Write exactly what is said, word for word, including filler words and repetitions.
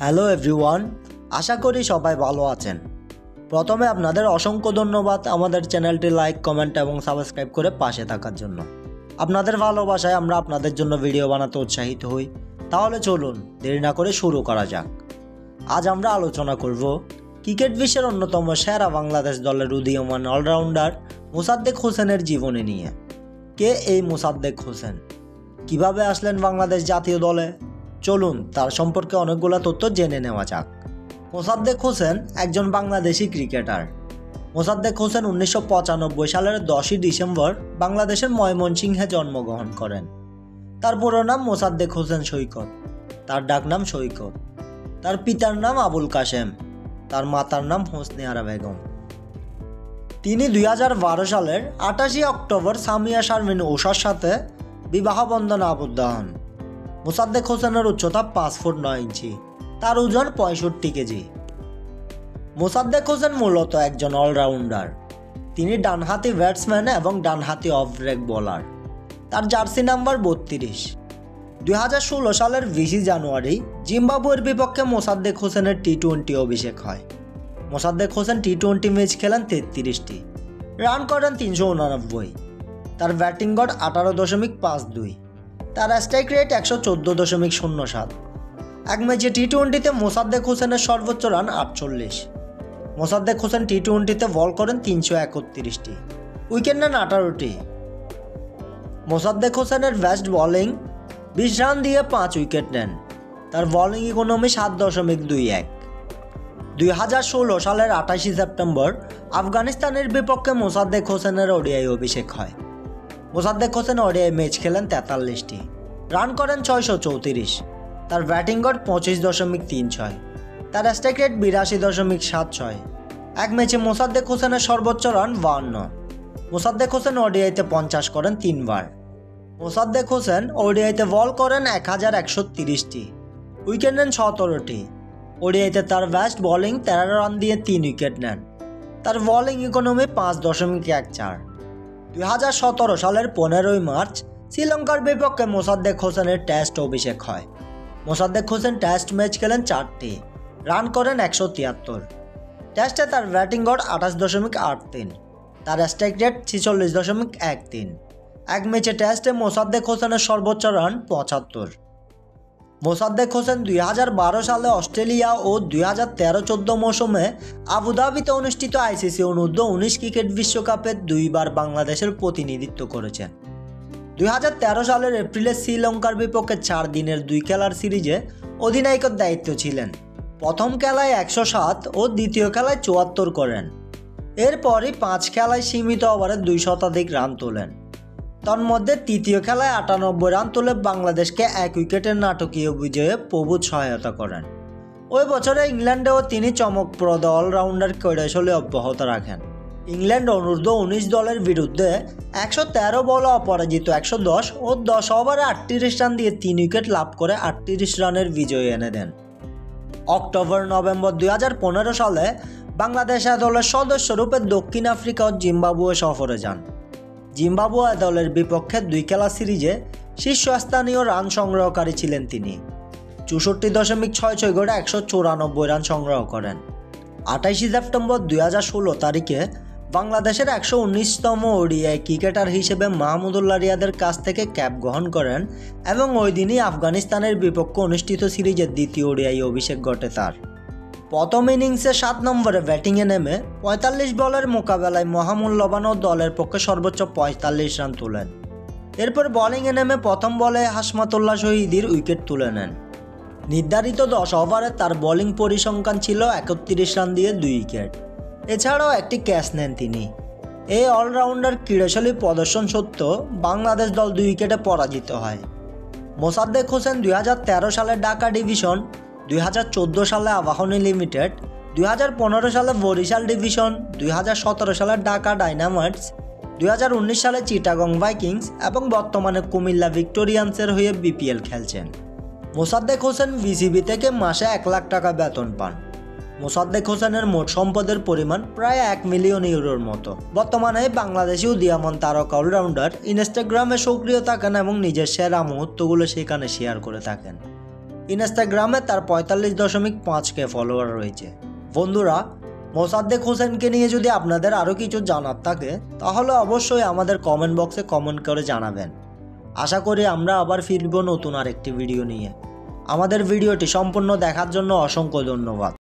Hello everyone, আশা করি সবাই ভালো আছেন। প্রথমে আপনাদের অসংখ্য ধন্যবাদ আমাদের চ্যানেলটি লাইক, কমেন্ট এবং সাবস্ক্রাইব করে পাশে থাকার জন্য। আপনাদের ভালোবাসায় আমরা আপনাদের জন্য ভিডিও বানাতে উৎসাহিত হই। তাহলে চলুন দেরি না করে শুরু করা যাক। আজ আমরা আলোচনা করব ক্রিকেট বিশ্বের অন্যতম সেরা বাংলাদেশ দলের উদীয়মান অলরাউন্ডার মোসাদ্দেক হোসেনের জীবনী নিয়ে। কে এই মোসাদ্দেক হোসেন? কিভাবে আসলেন বাংলাদেশ জাতীয় দলে? চলুন তার সম্পর্কে অনেকগুলো তথ্য জেনে নেওয়া যাক। মোসাদ্দেক হোসেন একজন বাংলাদেশি ক্রিকেটার। মোসাদ্দেক হোসেন উনিশশো পঁচানব্বই সালের দশই ডিসেম্বর বাংলাদেশের ময়মনসিংহে জন্মগ্রহণ করেন। তার পুরো নাম মোসাদ্দেক হোসেন সৈকত, তার ডাকনাম সৈকত। তার পিতার নাম আবুল কাশেম, তার মাতার নাম হোসনে আরা বেগম। তিনি দুই হাজার বারো সালের আটাশে অক্টোবর সামিয়া শারমিন ওষার সাথে বিবাহ বন্ধনে আবদ্ধ হন। মোসাদ্দেক হোসেনের উচ্চতা পাঁচ ফুট নয় ইঞ্চি, তার ওজন পঁয়ষট্টি কেজি। মোসাদ্দেক হোসেন মূলত একজন অলরাউন্ডার। তিনি ডানহাতি ব্যাটসম্যান এবং ডানহাতি অফ ব্রেক বোলার। তার জার্সি নাম্বার বত্রিশ। দুই হাজার ষোলো সালের বিশে জানুয়ারি জিম্বাবুয়ের বিপক্ষে মোসাদ্দেক হোসেনের টি টোয়েন্টি অভিষেক হয়। Mosaddek Hossain T twenty match খেলেন তেত্রিশটি, রান করেন তিনশো উনানব্বই। তার ব্যাটিং গড় আঠারো দশমিক পাঁচ দুই, তার স্ট্রাইক রেট একশো চোদ্দো দশমিক শূন্য সাত। এক ম্যাচে টি টোয়েন্টিতে মোসাদ্দেক হোসেনের সর্বোচ্চ রান আটচল্লিশ। মোসাদ্দেক হোসেন টি টোয়েন্টিতে বল করেন তিনশো একত্রিশটি, উইকেট নেন আঠারোটি। মোসাদ্দেক হোসেনের বেস্ট বোলিং বিশ রান দিয়ে পাঁচ উইকেট নেন। তার বোলিং ইকোনমি সাত দশমিক দুই এক। দুই হাজার ষোলো সালের আঠাশে সেপ্টেম্বর আফগানিস্তানের বিপক্ষে মোসাদ্দেক হোসেনের ওডিআই অভিষেক হয়। মোসাদ্দেক হোসেন ওডিআই ম্যাচ খেলেন তেতাল্লিশটি, রান করেন ছয়শো চৌত্রিশ। তার ব্যাটিং গড় পঁচিশ দশমিক তিন ছয়, তার স্ট্রাইক রেট বিরাশি দশমিক সাত ছয়। এক ম্যাচে মোসাদ্দেক হোসেনের সর্বোচ্চ রান বাহান্ন। মোসাদ্দেক হোসেন ওডিআইতে পঞ্চাশ করেন তিনবার। মোসাদ্দেক হোসেন ওডিআইতে বল করেন এক হাজার একশো তিরিশটি, উইকেট নেন সতেরোটি। ওডিআইতে তার বেস্ট বোলিং তেরো রান দিয়ে তিন উইকেট নেন। তার বোলিং ইকোনমি পাঁচ দশমিক এক চার। দুই হাজার সতেরো সালের পনেরোই মার্চ শ্রীলঙ্কার বিপক্ষে মোসাদ্দেক হোসেনের টেস্ট অভিষেক হয়। মোসাদ্দেক হোসেন টেস্ট ম্যাচ খেলেন চারটি, রান করেন একশো তিয়াত্তর। টেস্টে তার ব্যাটিং গড় আঠাশ দশমিক আট তিন, তার স্ট্রাইক রেট ছিচল্লিশ দশমিক এক তিন। এক ম্যাচে টেস্টে মোসাদ্দেক হোসেনের সর্বোচ্চ রান পঁচাত্তর। মোসাদ্দেক হোসেন দুই হাজার বারো সালে অস্ট্রেলিয়া ও দুই হাজার তেরো চোদ্দ মৌসুমে আবুধাবিতে অনুষ্ঠিত আইসিসি অনূর্ধ্ব উনিশ ক্রিকেট বিশ্বকাপে দুইবার বাংলাদেশের প্রতিনিধিত্ব করেছেন। দুই হাজার তেরো সালের এপ্রিলে শ্রীলঙ্কার বিপক্ষে চার দিনের দুই খেলার সিরিজে অধিনায়কের দায়িত্ব ছিলেন। প্রথম খেলায় একশো সাত ও দ্বিতীয় খেলায় চুয়াত্তর করেন। এরপরই পাঁচ খেলায় সীমিত ওভারে দুই শতাধিক রান তোলেন। তন্মধ্যে তৃতীয় খেলায় আটানব্বই রান তুলে বাংলাদেশকে এক উইকেটের নাটকীয় বিজয়ে প্রভূত সহায়তা করেন। ওই বছরে ইংল্যান্ডেও তিনি চমকপ্রদ অলরাউন্ডার কৈশলী অব্যাহত রাখেন। ইংল্যান্ড অনূর্ধ্ব উনিশ দলের বিরুদ্ধে একশো তেরো বলে অপরাজিত একশো দশ ও দশ ওভারে আটত্রিশ রান দিয়ে তিন উইকেট লাভ করে আটত্রিশ রানের বিজয় এনে দেন। অক্টোবর নভেম্বর দুই হাজার পনেরো সালে বাংলাদেশ দলের সদস্যরূপে দক্ষিণ আফ্রিকা ও জিম্বাবুয়ে সফরে যান। জিম্বাবুয়ে দলের বিপক্ষে দুই খেলা সিরিজে শীর্ষস্থানীয় রান সংগ্রহকারী ছিলেন তিনি। চৌষট্টি দশমিক ছয় ছয় গড়ে একশো চুরানব্বই রান সংগ্রহ করেন। আঠাইশে সেপ্টেম্বর দুই হাজার ষোলো তারিখে বাংলাদেশের একশো উনিশতম ওডিআই ক্রিকেটার হিসেবে মাহমুদুল্লাহ রিয়াদের কাছ থেকে ক্যাপ গ্রহণ করেন এবং ওই দিনই আফগানিস্তানের বিপক্ষে অনুষ্ঠিত সিরিজের দ্বিতীয় ওডিআই অভিষেক ঘটে তার। প্রথম ইনিংসে সাত নম্বরে ব্যাটিংয়ে নেমে পঁয়তাল্লিশ বলের মোকাবেলায় মহামূল্যবান ও দলের পক্ষে সর্বোচ্চ পঁয়তাল্লিশ রান তোলেন। এরপর বোলিংয়ে নেমে প্রথম বলে হাশমাতুল্লাহ শহীদির উইকেট তুলে নেন। নির্ধারিত দশ ওভারে তার বোলিং পরিসংখ্যান ছিল একত্রিশ রান দিয়ে দুই উইকেট। এছাড়াও একটি ক্যাচ নেন তিনি। এই অলরাউন্ডার ক্রীড়াশৈলী প্রদর্শন সত্ত্বেও বাংলাদেশ দল দুই উইকেটে পরাজিত হয়। মোসাদ্দেক হোসেন দুই হাজার তেরো সালে ঢাকা ডিভিশন, দুই হাজার চোদ্দো সালে আবাহনী লিমিটেড, দুই হাজার পনেরো সালে বরিশাল ডিভিশন, দুই হাজার সতেরো সালে ঢাকা ডাইনামাইটস, দুই হাজার উনিশ সালে চিটাগং ভাইকিংস এবং বর্তমানে কুমিল্লা ভিক্টোরিয়ান্সের হয়ে বিপিএল খেলছেন। মোসাদ্দেক হোসেন বিসিবি থেকে মাসে এক লাখ টাকা বেতন পান। মোসাদ্দেক হোসেনের মোট সম্পদের পরিমাণ প্রায় এক মিলিয়ন ইউরোর মতো। বর্তমানে বাংলাদেশি উদীয়মান তারকা অলরাউন্ডার ইনস্টাগ্রামে সক্রিয় থাকেন এবং নিজের সেরা মুহূর্তগুলো সেখানে শেয়ার করে থাকেন। ইনস্টাগ্রামে তার পঁয়তাল্লিশ দশমিক পাঁচ কে ফলোয়ার রয়েছে। বন্ধুরা, মোসাদ্দেক হোসেনকে নিয়ে যদি আপনাদের আরও কিছু জানার থাকে তাহলে অবশ্যই আমাদের কমেন্ট বক্সে কমেন্ট করে জানাবেন। আশা করি আমরা আবার ফিরব নতুন আরেকটি ভিডিও নিয়ে। আমাদের ভিডিওটি সম্পূর্ণ দেখার জন্য অসংখ্য ধন্যবাদ।